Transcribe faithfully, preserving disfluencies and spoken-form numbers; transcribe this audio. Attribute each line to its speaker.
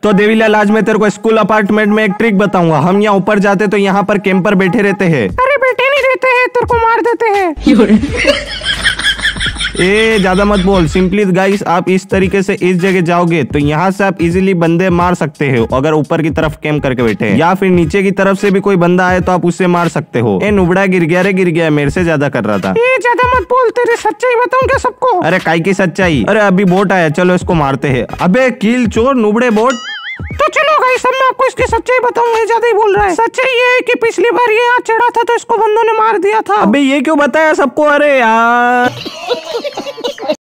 Speaker 1: तो देवीलाल आज मैं तेरे को स्कूल अपार्टमेंट में एक ट्रिक बताऊंगा। हम यहाँ ऊपर जाते तो यहाँ पर कैंपर बैठे रहते हैं।
Speaker 2: अरे बैठे नहीं रहते हैं, तेरे को मार देते हैं।
Speaker 1: ए ज्यादा मत बोल। सिंपली गाइस आप इस तरीके से इस जगह जाओगे तो यहाँ से आप इजीली बंदे मार सकते हो अगर ऊपर की तरफ कैंप करके बैठे हैं, या फिर नीचे की तरफ से भी कोई बंदा आए तो आप उससे मार सकते हो। ए नुबड़ा गिर गया रे गिर गया, मेरे से ज्यादा कर रहा था।
Speaker 2: ए ज्यादा मत बोल, तेरी सच्चाई बताऊं क्या सबको?
Speaker 1: अरे काई की सच्चाई? अरे अभी बोट आया, चलो इसको मारते हैं। अबे किल चोर नुबड़े बोट।
Speaker 2: तो चलो गाइस अब मैं आपको इसकी सच्चाई बताऊंगा, ज्यादा ही बोल रहा है। सच्चाई ये है कि पिछली बार ये यहाँ चढ़ा था तो इसको बंदों ने मार दिया था।
Speaker 1: अबे ये क्यों बताया सबको? अरे यार